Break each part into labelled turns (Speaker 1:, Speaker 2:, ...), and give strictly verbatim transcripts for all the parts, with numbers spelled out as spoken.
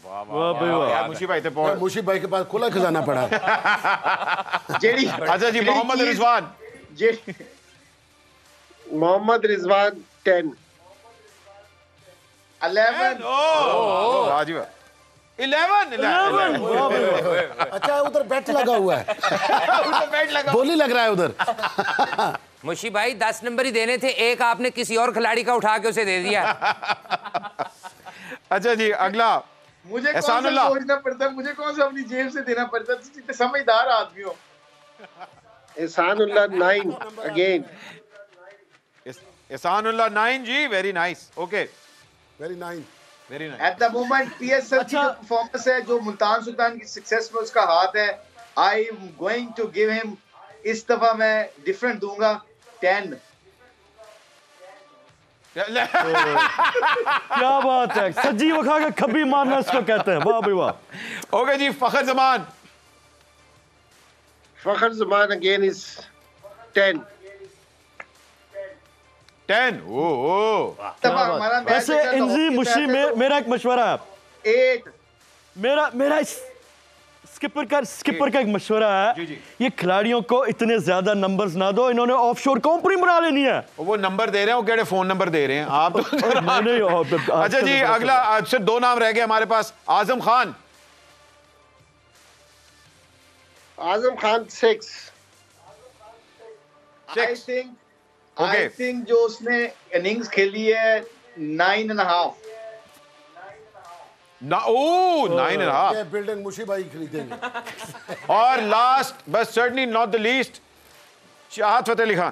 Speaker 1: मुशी भाई थे पहुंच
Speaker 2: मुशी भाई के पास खुला खजाना पड़ा
Speaker 3: जेडी
Speaker 1: अच्छा जी मोहम्मद रिजवान
Speaker 3: जे मोहम्मद रिजवान टेन इलेवन
Speaker 1: वाह इलेवन इलेवन
Speaker 2: अच्छा उधर बैट लगा हुआ है
Speaker 1: बैट लगा
Speaker 2: बोली लग रहा है उधर
Speaker 4: मुशी भाई दस नंबर ही देने थे, एक आपने किसी और खिलाड़ी का उठा के उसे दे दिया।
Speaker 1: अच्छा जी अगला
Speaker 3: मुझे कौन सा सोचना पड़ता, मुझे कौन सा अपनी जेब से देना पड़ता, जितने समझदार आदमी हो। Ehsanullah nine again
Speaker 1: Ehsanullah nine जी very nice okay
Speaker 2: very nine
Speaker 1: very nice
Speaker 3: at the moment PSL की परफॉर्मेंस है जो मुल्तान सुल्तान की सक्सेस में उसका हाथ है। I am going to give him, इस दफा मैं डिफरेंट दूंगा टेन।
Speaker 5: क्या बात है, सज्जी वखा के खब्बी मारना इसको कहते हैं। वाह भाई वाह।
Speaker 1: ओके जी Fakhar Zaman
Speaker 3: Fakhar Zaman again is ten
Speaker 1: ten ओ ओ
Speaker 5: वैसे इंजी मुशी में मेरा एक मशवरा है।
Speaker 3: एट
Speaker 5: मेरा मेरा स्किपर का स्किपर का एक मशवरा है
Speaker 1: जी जी।
Speaker 5: ये खिलाड़ियों को इतने ज्यादा नंबर्स ना दो, इन्होंने ऑफशोर कंपनी बना लेनी है।
Speaker 1: वो नंबर दे रहे हैं, वो केड़े फोन नंबर दे रहे हैं आप तो
Speaker 5: नहीं, नहीं,
Speaker 1: अच्छा जी अगला सिर्फ दो नाम रह गए हमारे पास। Azam Khan
Speaker 3: Azam Khan six I think I think जो उसने इनिंग्स खेली है नाइन एंड हाफ
Speaker 1: ना ओ nine and half
Speaker 2: building Mushi भाई खरीदेंगे।
Speaker 1: और last but certainly not the least Chahat Fateh Ali Khan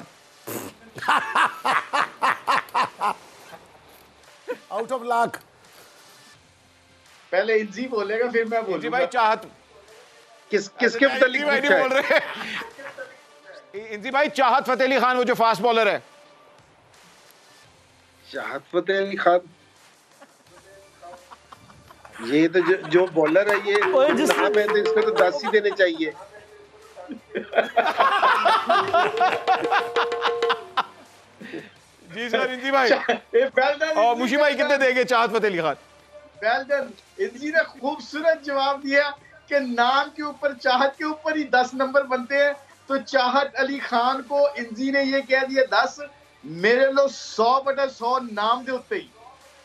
Speaker 2: out of lakh.
Speaker 3: पहले इंजी बोलेगा फिर मैं बोलूंगा।
Speaker 1: इंजी भाई चाहत
Speaker 3: किस किसके
Speaker 1: इंजी भाई नहीं बोल रहे। इंजी भाई चाहत फतेह अली खान वो जो फास्ट बॉलर है।
Speaker 3: चाहत फतेह अली खान ये तो जो, जो बॉलर है ये नाम है तो इसको तो दस ही देने चाहिए।
Speaker 1: जी सर इंजी भाई और मुशी भाई कितने देंगे चाहत फतेह अली खान?
Speaker 3: Well done. इंजी ने खूबसूरत जवाब दिया कि नाम के ऊपर चाहत के ऊपर ही दस नंबर बनते हैं, तो चाहत अली खान को इंजी ने ये कह दिया दस, मेरे लो सौ बटा सौ नाम दे उत्ते ही।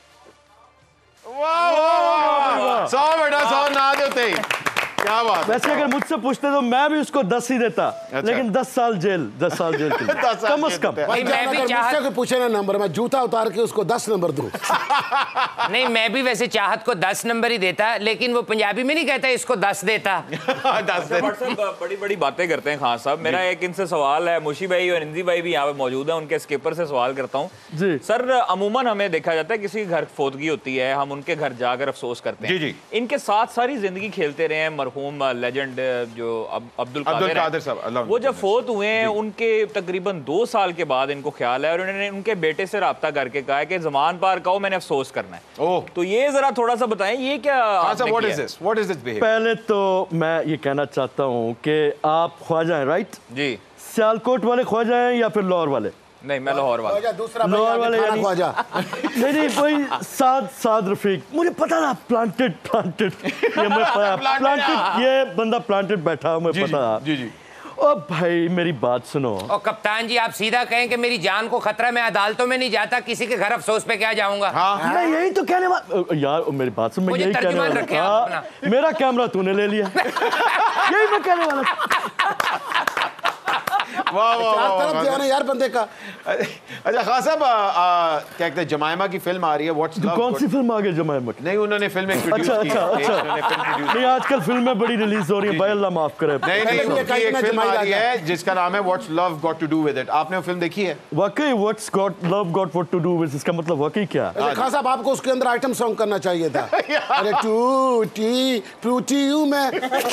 Speaker 1: वाह वाह वाह सौ बटा सौ ना देते ही क्या बात।
Speaker 5: वैसे अगर मुझसे पूछते तो मैं भी उसको दस ही देता। अच्छा। लेकिन दस साल जेल दस साल जेल के लिए कम से कम।
Speaker 2: भाई मैं भी मुझसे कोई पूछे ना नंबर, मैं जूता उतार के उसको दस नंबर दूं।
Speaker 4: नहीं मैं भी वैसे चाहत को दस नंबर ही देता, लेकिन वो पंजाबी में नहीं कहता इसको दस देता।
Speaker 6: दस देता। बड़ी बड़ी बातें करते हैं खान साहब। मेरा एक इनसे सवाल है, मुशी भाई और इंजी भाई भी यहाँ पे मौजूद है, उनके स्किपर से सवाल करता हूँ जी। सर अमूमन हमें देखा जाता है किसी घर फोदगी होती है, हम उनके घर जाकर अफसोस करते हैं। जी जी। इनके साथ सारी जिंदगी खेलते रहे हैं मरहूम लेजेंड जो अब, अब्दुल कादिर कादिर साहब, वो जब फोत हुए हैं उनके तकरीबन दो साल के बाद इनको ख्याल है और उन्होंने उनके बेटे से राब्ता करके कहा है कि ज़मान पार कहो मैंने अफसोस करना है। ओह तो ये जरा थोड़ा सा बताएं ये क्या
Speaker 1: what is this what is this behaviour?
Speaker 5: पहले तो मैं ये कहना चाहता हूँ कि आप ख्वाजा हैं राइट जी। सियालकोट वाले ख्वाजा हैं या फिर लाहौर वाले?
Speaker 6: नहीं मैं लाहौर वाला।
Speaker 2: दूसरा
Speaker 5: लाहौर वाले
Speaker 2: ख्वाजा।
Speaker 5: नहीं नहीं कोई साद साद रफीक, मुझे पता था प्लांटेड प्लांटेड ये मैं प्लांटेड ये बंदा प्लांटेड बैठा मुझे पता था। जी जी। ओ भाई मेरी बात सुनो।
Speaker 4: और कप्तान जी आप सीधा कहें कि मेरी जान को खतरा, मैं अदालतों में नहीं जाता, किसी के घर अफसोस पे क्या जाऊंगा।
Speaker 5: हाँ। मैं यही तो कहने वाला यार, मेरी बात सुन, मैं यही कहने वाला था। मेरा कैमरा तूने ले लिया। यही मैं कहने वाला।
Speaker 1: वाह वाह
Speaker 2: वाह यार बंदे का।
Speaker 1: अच्छा खान साहब क्या कहते हैं जमाइमा की फिल्म आ रही है व्हाट्स लव?
Speaker 5: कौन सी फिल्म आ गई जमाइमा की?
Speaker 1: नहीं उन्होंने फिल्म एक प्रोड्यूस की।
Speaker 5: अच्छा अच्छा। नहीं आजकल फिल्में बड़ी रिलीज हो रही है भाई, अल्लाह माफ करे।
Speaker 1: नहीं नहीं उनकी एक फिल्म आ रही है जिसका नाम है what's love got to do with it. आपने वो फिल्म देखी है?
Speaker 5: वाकई what's got love got what to do with, इसका मतलब वाकई क्या?
Speaker 2: खान साहब आपको उसके अंदर आइटम सॉन्ग करना चाहिए था। अरे टूटी टूटी हूं मैं,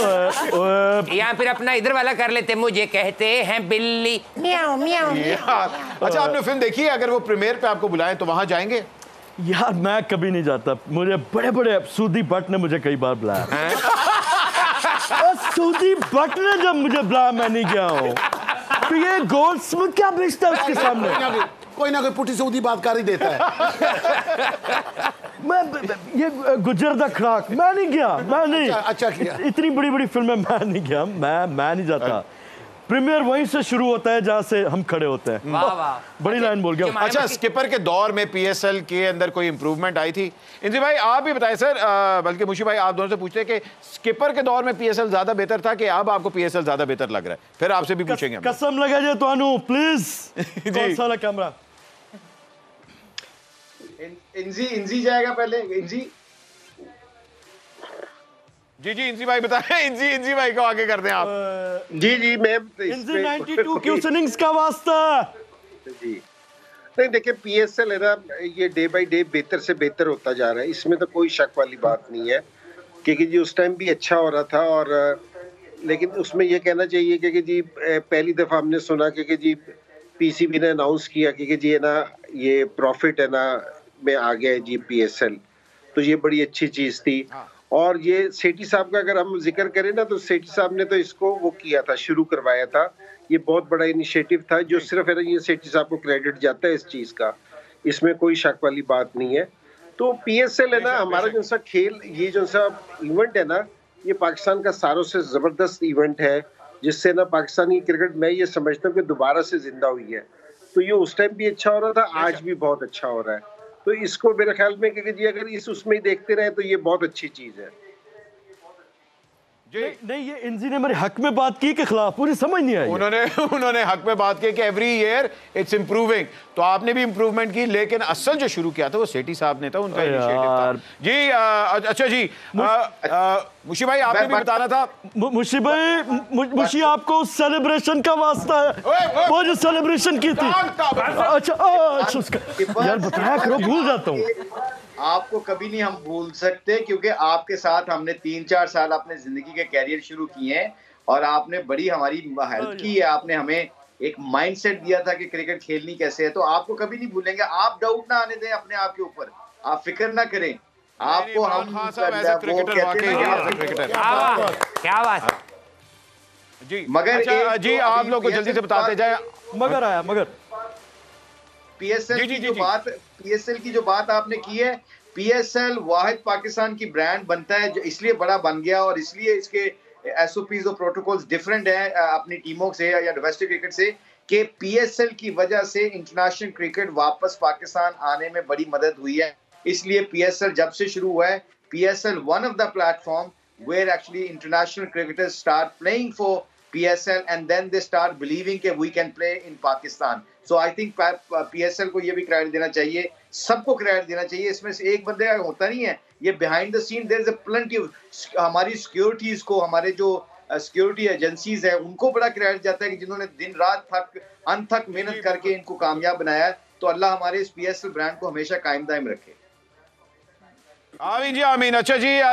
Speaker 4: या फिर अपना इधर वाला कर लेते, मुझे कहते हैं बिल्ली म्याऊ म्याऊ।
Speaker 1: अच्छा आपने फिल्म देखी है? अगर वो प्रीमियर पे आपको बुलाएं तो वहां जाएंगे?
Speaker 5: यार मैं कभी नहीं जाता, मुझे बड़े बड़े सूदी भट्ट ने मुझे कई बार बुलाया। सूदी भट्ट ने जब मुझे बुलाया मैं नहीं गया हूँ। तो ये गोल्ड स्मिथ क्या बेचता है उसके सामने?
Speaker 2: कोई ना कोई पुटी सऊदी बात कर ही देता है।
Speaker 5: मैं ये गुजर दा खड़ाक मैं नहीं गया, मैं नहीं।
Speaker 2: अच्छा, अच्छा किया।
Speaker 5: इतनी बड़ी बड़ी फिल्में मैं नहीं गया, मैं मैं नहीं जाता। प्रीमियर वहीं से शुरू होता है जहां से हम खड़े होते हैं।
Speaker 4: वाह वाह,
Speaker 5: बड़ी लाइन बोल गया।
Speaker 1: अच्छा, स्किपर के दौर में पीएसएल के अंदर कोई इंप्रूवमेंट आई थी? इंजी भाई आप भी बताएं सर, आ, बल्कि मुशी भाई आप दोनों से पूछते हैं कि स्किपर के दौर में पीएसएल ज्यादा बेहतर था कि अब आपको पीएसएल ज्यादा बेहतर लग रहा है? फिर आपसे भी पूछेंगे हम।
Speaker 5: कसम लगा जे तुहानू प्लीज कौन सा कैमरा?
Speaker 3: इंजी इंजी जाएगा पहले, इंजी।
Speaker 1: जी जी इंजी भाई बताएं, इंजी इंजी भाई को आगे कर दें आप।
Speaker 7: जी जी मैं
Speaker 5: इंजी बानवे क्यूसनिंग्स का वास्ता
Speaker 7: जी। नहीं देखिए, पीएसएल है ना, ये डे बाय डे बेहतर से बेहतर होता जा रहा है, इसमें तो कोई शक वाली बात नहीं है। क्योंकि जी उस टाइम भी अच्छा हो रहा था, और लेकिन उसमें ये कहना चाहिए कि जी पहली दफ़ा हमने सुना कि जी पीसीबी ने अनाउंस किया कि जी है ना ये प्रॉफिट है ना में आ गया है जी पीएसएल, तो ये बड़ी अच्छी चीज़ थी। और ये सेठी साहब का अगर हम जिक्र करें ना, तो सेठी साहब ने तो इसको वो किया था, शुरू करवाया था। ये बहुत बड़ा इनिशिएटिव था जो सिर्फ है ना ये सेठी साहब को क्रेडिट जाता है इस चीज़ का, इसमें कोई शक वाली बात नहीं है। तो पीएसएल है ना हमारा जो सा खेल, ये जो सा इवेंट है ना, ये पाकिस्तान का सारों से ज़बरदस्त इवेंट है, जिससे ना पाकिस्तानी क्रिकेट मैं ये समझता हूँ कि दोबारा से जिंदा हुई है। तो ये उस टाइम भी अच्छा हो रहा था, आज भी बहुत अच्छा हो रहा है। तो इसको मेरे ख्याल में कि जी अगर इस उसमें ही देखते रहे तो ये बहुत अच्छी चीज़ है।
Speaker 5: नहीं, नहीं ये इंजी ने मेरे हक में बात की के खिलाफ, पूरी समझ नहीं आई।
Speaker 1: उन्होंने उन्होंने हक में बात की कि एवरी ईयर इट्स इंप्रूविंग, तो आपने भी इंप्रूवमेंट की, लेकिन असल जो शुरू किया था वो सेठी साहब ने था, उनका इनिशिएटिव था। जी आ, अच्छा जी आ, आ, मुशी भाई आपने भी बताना था।
Speaker 5: मुशी भाई, मुशी आपको सेलिब्रेशन का वास्ता है, वो जो सेलिब्रेशन की थी। अच्छा अच्छा उसका यार बताया करो, भूल जाता हूँ।
Speaker 3: आपको कभी नहीं हम भूल सकते, क्योंकि आपके साथ हमने तीन चार साल अपने जिंदगी के कैरियर शुरू किए हैं, और आपने बड़ी हमारी हेल्प की है। आपने हमें एक माइंडसेट दिया था कि क्रिकेट खेलनी कैसे है, तो आपको कभी नहीं भूलेंगे। आप डाउट ना आने दें अपने आप के ऊपर, आप फिक्र ना करें। आपको हम
Speaker 4: क्या बात
Speaker 1: जी,
Speaker 3: मगर
Speaker 1: अच्छा जी आप लोग को जल्दी से बताते जाए।
Speaker 5: मगर आया मगर
Speaker 3: पीएसएल की जो बात पीएसएल की जो बात आपने की है, पीएसएल वाहिद पाकिस्तान की ब्रांड बनता है जो इसलिए बड़ा बन गया, और इसलिए इसके एसओपीज और प्रोटोकॉल्स डिफरेंट हैं अपनी टीमों से या डोमेस्टिक क्रिकेट से, कि पीएसएल की वजह से इंटरनेशनल क्रिकेट वापस पाकिस्तान आने में बड़ी मदद हुई है। इसलिए पीएसएल जब से शुरू हुआ है, PSL one of the platform where actually international cricketers start playing for P S L and then they start believing that we can play in Pakistan. So I think P S L को ये भी credit देना चाहिए, सबको credit देना चाहिए। इसमें से एक बंदे का होता नहीं है, ये behind the scene there is a plenty of हमारी सिक्योरिटीज को, हमारे जो सिक्योरिटी एजेंसीज है उनको बड़ा क्रेडिट जाता है कि जिन्होंने दिन रात थक अनथक मेहनत करके इनको कामयाब बनाया। तो अल्लाह हमारे इस P S L ब्रांड को हमेशा कायम दायम रखे।
Speaker 1: आमीन जी आमीन। अच्छा जी।